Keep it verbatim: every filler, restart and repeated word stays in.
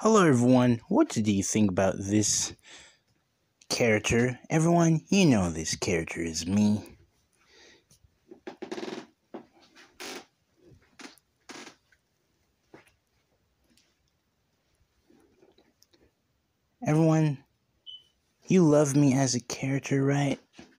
Hello everyone, what do you think about this character? Everyone, you know this character is me. Everyone, you love me as a character, right?